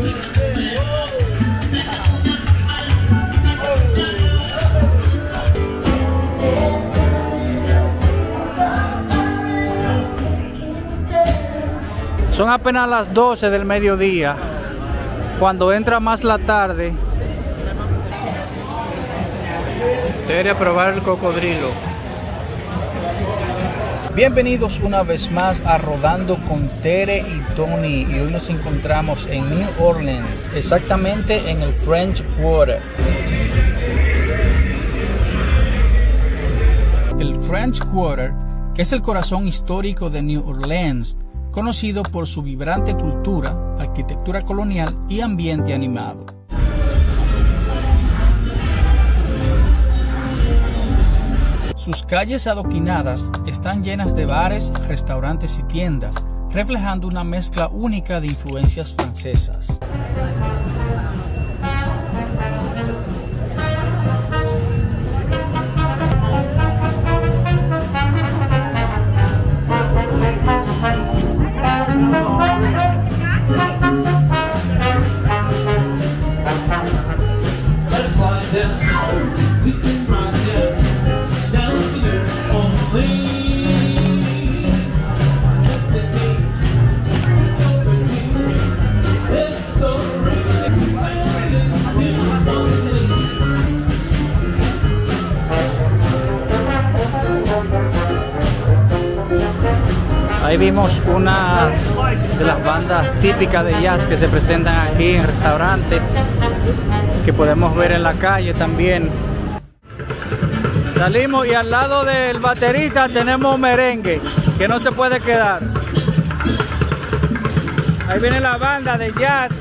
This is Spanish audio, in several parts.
Son apenas las 12 del mediodía, cuando entra más la tarde. Quiere probar el cocodrilo. Bienvenidos una vez más a Rodando con Tere y Tony, y hoy nos encontramos en New Orleans, exactamente en el French Quarter. El French Quarter es el corazón histórico de New Orleans, conocido por su vibrante cultura, arquitectura colonial y ambiente animado. Sus calles adoquinadas están llenas de bares, restaurantes y tiendas, reflejando una mezcla única de influencias francesas. Ahí vimos una de las bandas típicas de jazz que se presentan aquí en restaurantes, que podemos ver en la calle también. Salimos y al lado del baterista tenemos merengue, que no se puede quedar. Ahí viene la banda de jazz.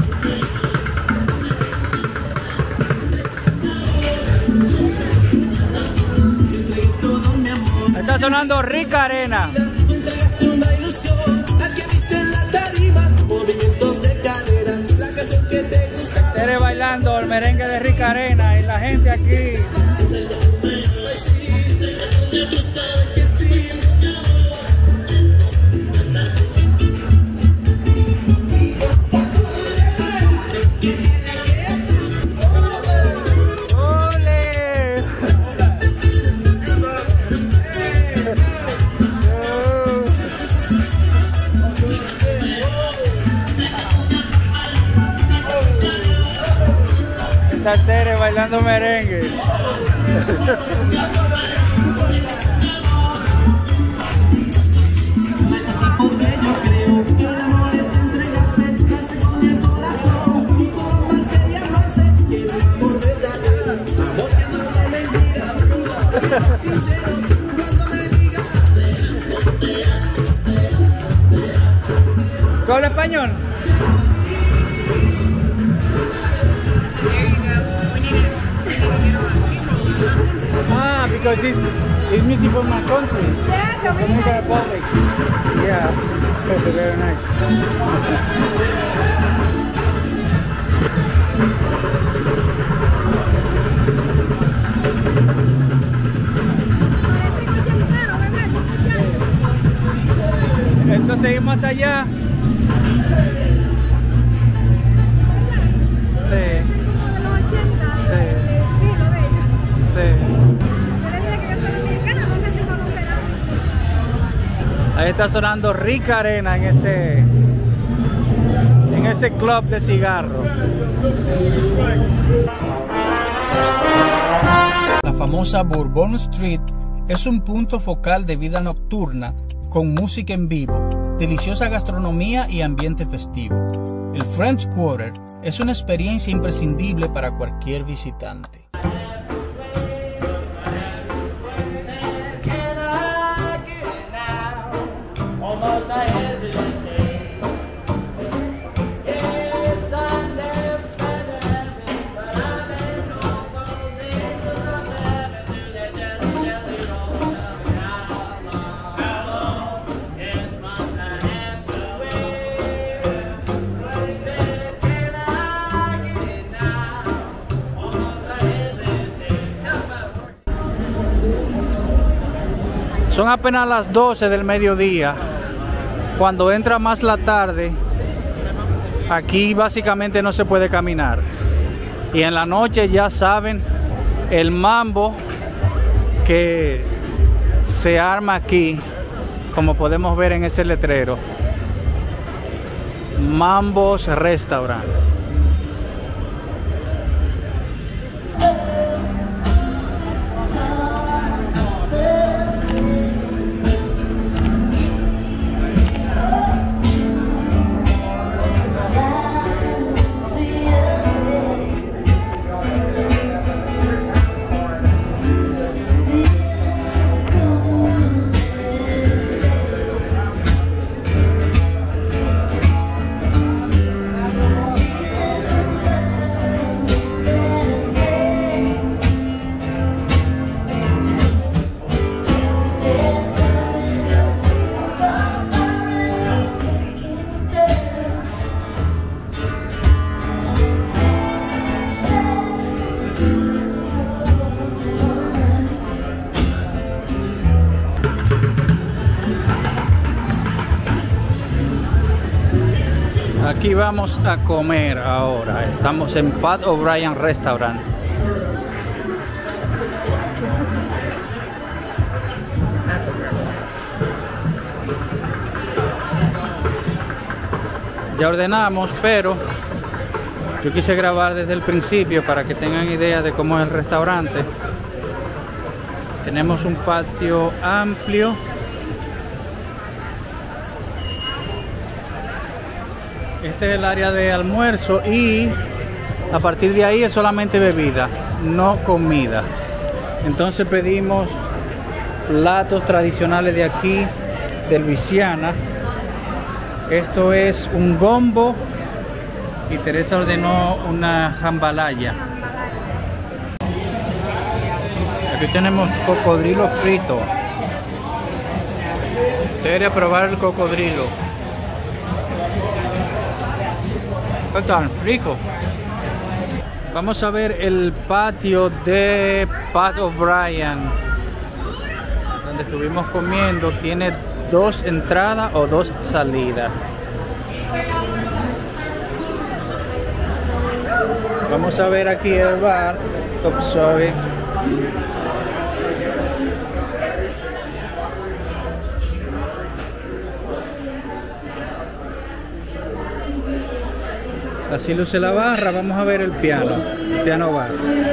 Está sonando Rica Arena. Estaré bailando el merengue de Rica Arena y la gente aquí. Tere bailando merengue. ¿Tú hablas español? Because it's music from my country. Yeah, Dominican Republic. Yeah, it's very nice. Entonces seguimos hasta allá. Sí. Ahí está sonando Rica Arena en ese club de cigarros. La famosa Bourbon Street es un punto focal de vida nocturna con música en vivo, deliciosa gastronomía y ambiente festivo. El French Quarter es una experiencia imprescindible para cualquier visitante. Son apenas las 12 del mediodía, cuando entra más la tarde. aquí básicamente no se puede caminar. Y en la noche ya saben el mambo que se arma aquí, como podemos ver en ese letrero. Mambo's Restaurant. Aquí vamos a comer ahora. Estamos en Pat O'Brien Restaurant. Ya ordenamos, pero yo quise grabar desde el principio para que tengan idea de cómo es el restaurante. Tenemos un patio amplio. Este es el área de almuerzo y a partir de ahí es solamente bebida, no comida. Entonces pedimos platos tradicionales de aquí, de Luisiana. Esto es un gombo y Teresa ordenó una jambalaya. Aquí tenemos cocodrilo frito. Debería probar el cocodrilo. ¿Qué tal? Rico. Vamos a ver el patio de Pat O'Brien, donde estuvimos comiendo. Tiene 2 entradas o 2 salidas. Vamos a ver aquí el bar. Oh, sorry. Así luce la barra. Vamos a ver el piano bar.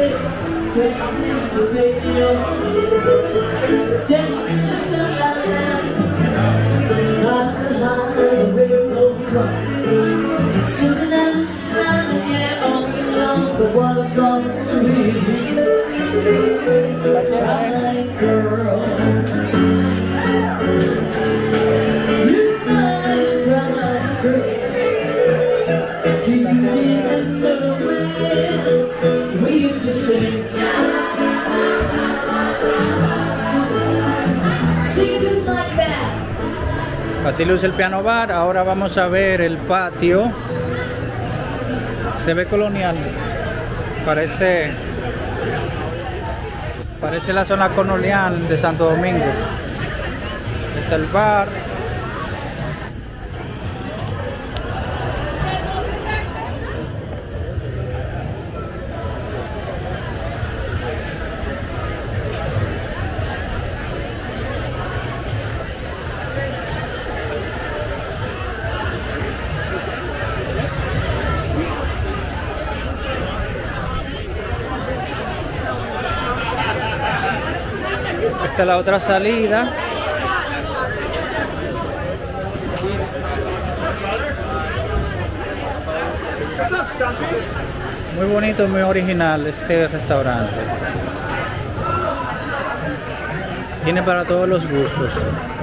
Así luce el piano bar. Ahora vamos a ver el patio. Se ve colonial. Parece la zona colonial de Santo Domingo. Está el bar. Esta es la otra salida. Muy bonito, muy original este restaurante. Tiene para todos los gustos.